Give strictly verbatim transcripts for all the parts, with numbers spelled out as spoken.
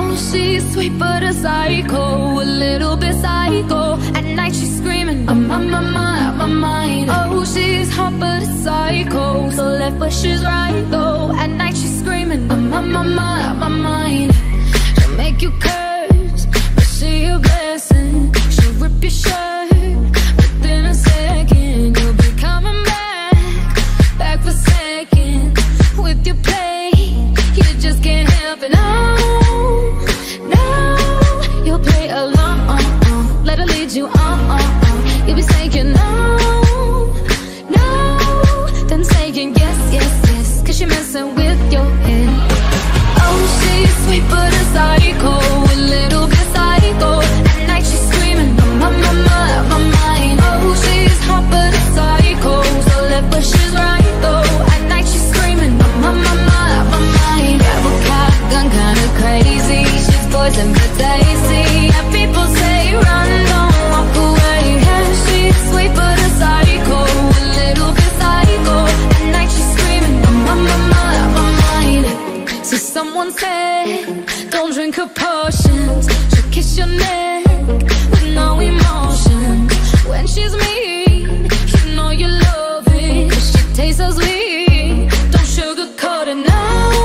she's sweet but a psycho, a little bit psycho. At night she's screaming, I'm on my mind, my mind. Oh, she's hot but a psycho, so left but she's right though. At night she's screaming, I'm on my mind, my mind. She'll make you curse, but she a blessing. She'll rip your shirt within a second. You'll be coming back, back for seconds. With your play, you just can't help it. No, no, you'll play along. Let her lead you on. You'll be saying no, no, then saying yes, yes, yes, cause you're messing with your head. Oh, she's sweet but a psycho, a little bit psycho. At night she's screaming, I'm on my mind, my mind. Oh, she's hot but a psycho, so left but she's right though. At night she's screaming, I'm on my mind, my mind. Grab a cop gun, kinda crazy. She's poison but tasty. And people say run, don't walk away. Yeah, she's sweet but a psycho, a little bit psycho. At night she's screaming, I'm on my mind, my mind. So someone said, don't drink her potions. She'll kiss your neck with no emotion. When she's mean, you know you love it, cause she tastes so sweet. Don't sugarcoat it, no,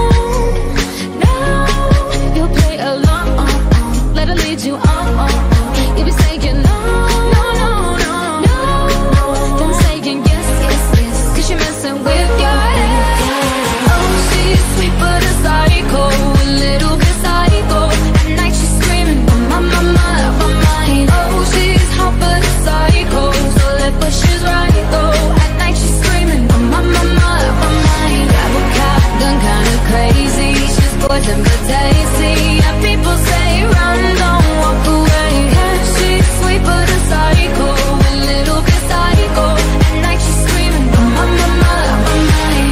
no. You'll play along, let her lead you on. You'll be saying no, no, no, no, no, then saying yes, yes, yes, cause you're messing with your head. Oh, she's sweet but a psycho, a little bit psycho. At night she's screaming, I'm on my mind, my mind. Oh, she's hot but a psycho, so left but she's right though. At night she's screaming, I'm on my mind, my mind. Grab a cop gun, kinda crazy. She's poison but tasty. And people say run, don't walk away. Yeah, she's sweet but a psycho, a little bit psycho. At night she's screaming, I'm on my mind, my mind.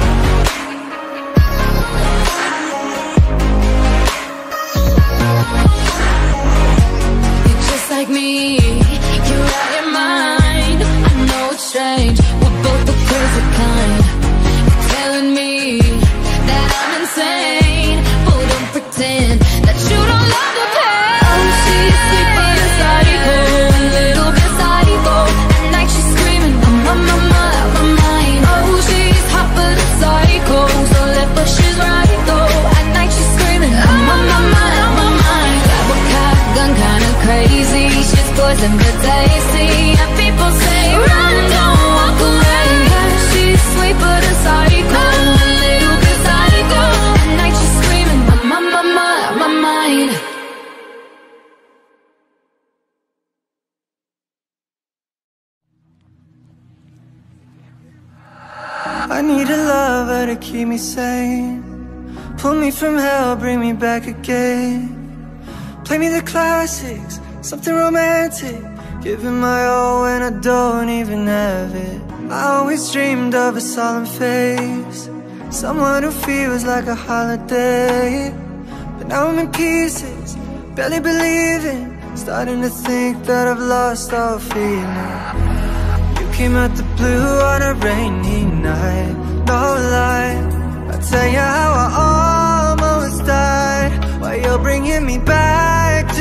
You're just like me, you're out your mind. I know it's strange, we're both the crazy kind. You're telling me that I'm insane, but don't pretend that you don't love the pain. Oh, she's sweet but a psycho, a little bit psycho. At night she's screaming, I'm on my mind, my mind. Oh, she's hot but a psycho, so left but she's right though. At night she's screaming, I'm on my mind, my mind. Grab a cop gun, kinda crazy. She's poison but tasty. And people say run, don't walk away. Yeah, she's sweet but a psycho, a little bit psycho. At night she's screaming, I'm on my mind, my mind. I need a lover to keep me sane. Pull me from hell, bring me back again. Play me the classics, something romantic. Giving my all when I don't even have it. I always dreamed of a solemn face, someone who feels like a holiday. But now I'm in pieces, barely believing. Starting to think that I've lost all feeling. You came out the blue on a rainy night, no lie. I'll tell you how I almost died, while you're bringing me back to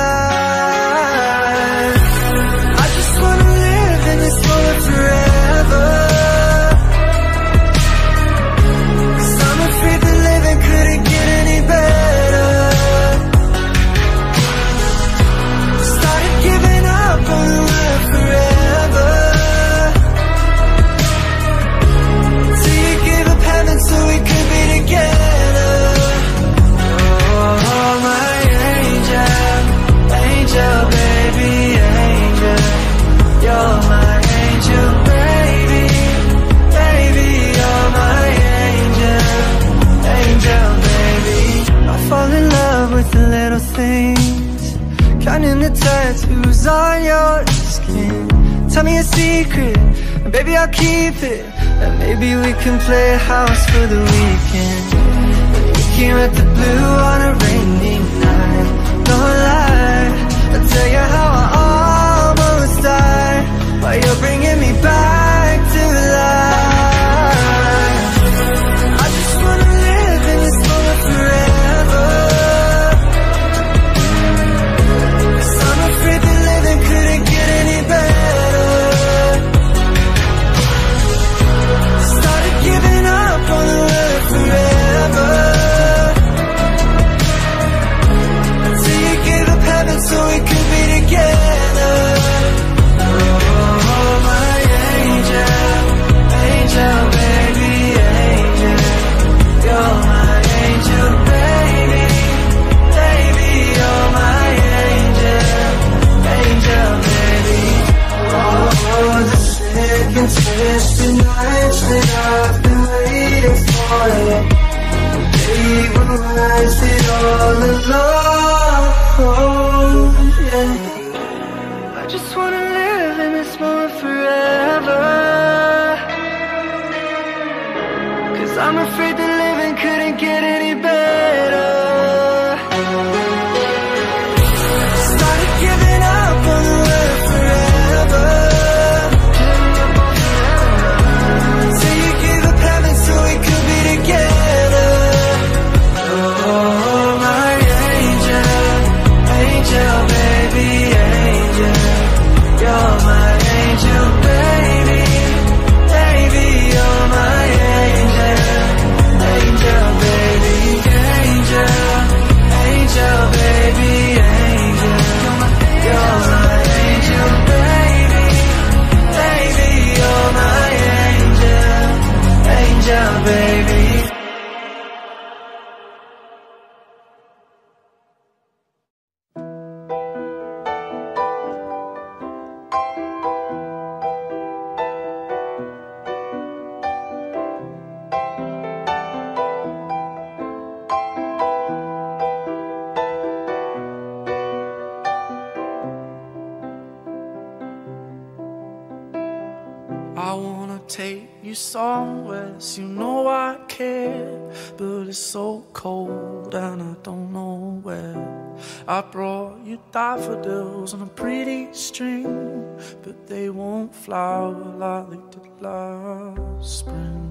life. I just wanna live in this moment forever, 'cause I'm afraid that living couldn't get any better. Started giving up on the word forever, till you gave up heaven so we could be together. Oh, my angel, angel, baby, angel. You're my angel, baby, baby. You're my angel, angel, baby. I fall in love with the little things, counting the tattoos on your skin. Tell me a secret, and baby I'll keep it. And maybe we can play house for the weekend. You came at the blue on a rainy night, no lie. I'll tell you how I almost died, while you're bringing me back to life. I just wanna live in this moment forever, realized it all along, yeah. I just wanna live in this moment forever, 'cause I'm afraid that living couldn't get any better. Started giving up on the word forever. Say you gave up heaven so we could be together. Oh, my angel, angel, baby, angel. You're my angel, baby, baby, you're my angel. Angel, baby, angel, angel, baby, angel. You're my angel, baby, baby, you're my angel. Angel, baby. I wanna take you somewhere, so you know I care, but it's so cold and I don't know where. I brought you daffodils on a pretty string, but they won't flower like they did last spring.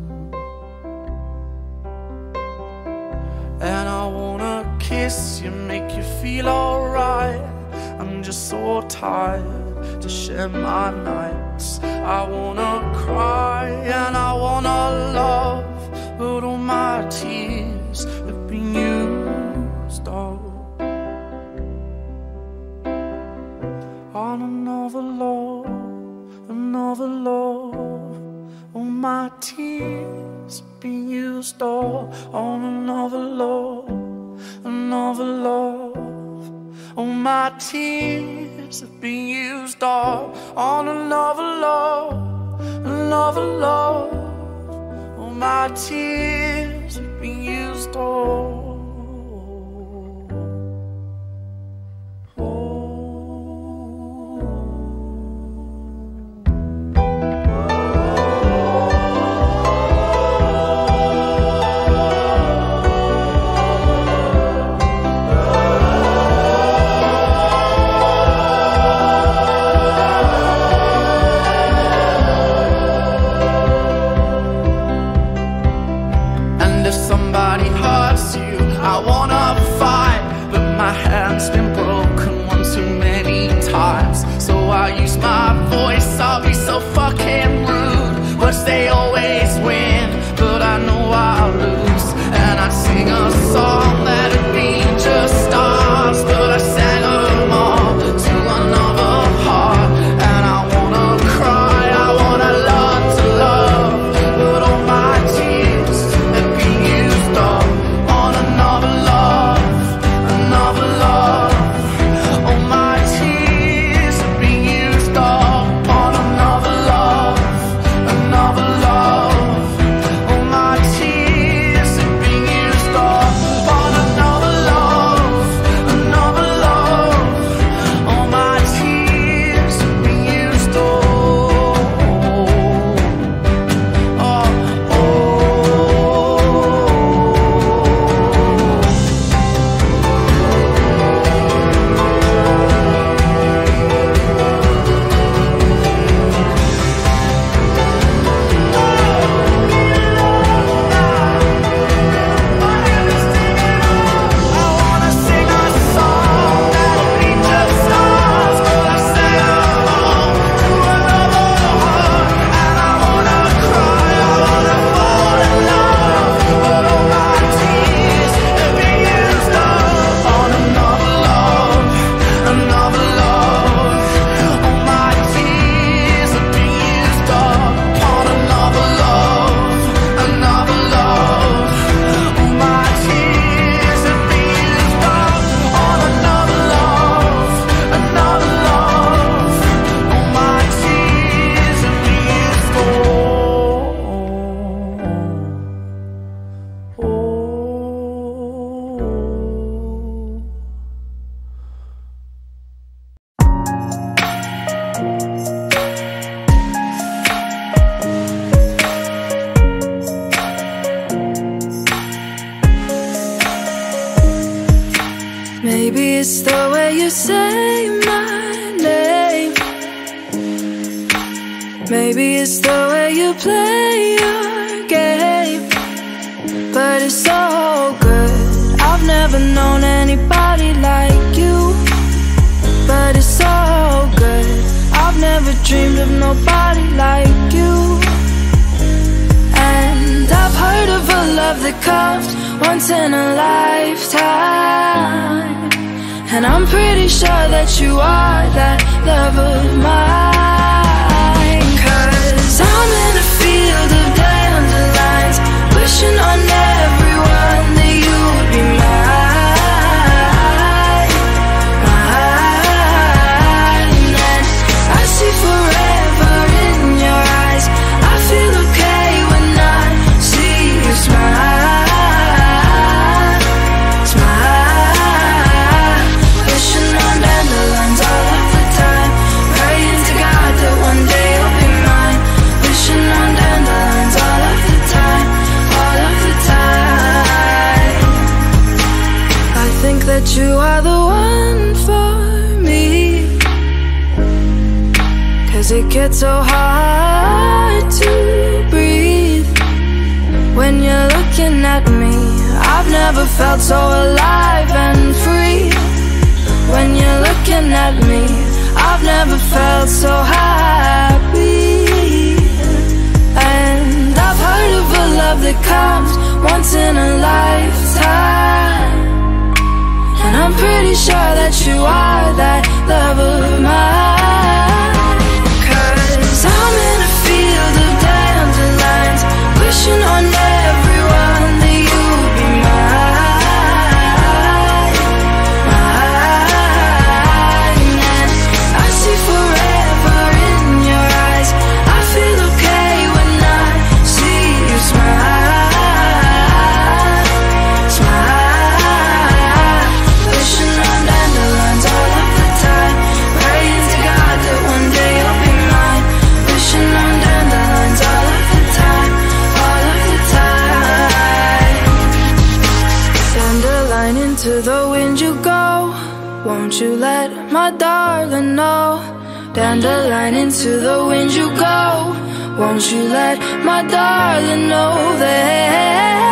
And I wanna kiss you, make you feel alright. I'm just so tired to share my nights. I wanna cry and I wanna love, but all my tears have been used up on another love, another love. All my tears have been used up on another love, another love. All my tears have been used up on another love, another love. All my tears have been used up. They always win, but I know I'll lose. And I'd sing a song that'd be just stars, but I sang them all to another heart. And I wanna cry, I wanna learn to love, but all my tears have been used up on another love, another love. All my tears have been used up on another love, another love. Maybe it's the way you say my name. Maybe it's the way you play your game. But it's so good. I've never known anybody like you. But it's so good. I've never dreamed of nobody like you. And I've heard of a love that comes once in a lifetime. And I'm pretty sure that you are that love of mine. Cause I'm in a field of dandelions, wishing on everyone that you would be mine, mine. And I see forever in your eyes. I feel okay when I see you smile, smile. Wishing on dandelions all of the time, praying to God that one day you'll be mine. Wishing on dandelions all of the time, all of the time. I think that you are the one for me, cause it gets so hard to breathe when you're looking at me. I've never felt so alive and free. When you're looking at me, I've never felt so happy. And I've heard of a love that comes once in a lifetime. And I'm pretty sure that you are that love of mine. Cause I'm in a field of dandelions, wishing on everyone that you would be mine, mine. And I see forever in your eyes. I feel okay when I see you smile, smile. Wishing on dandelions all of the time, praying to God that one day you'll be mine. Wishing on dandelions all of the time, all of the time. Dandelion, into the wind you go. Won't you let my darling know? Dandelion, into the wind you go. Won't you let my darling know that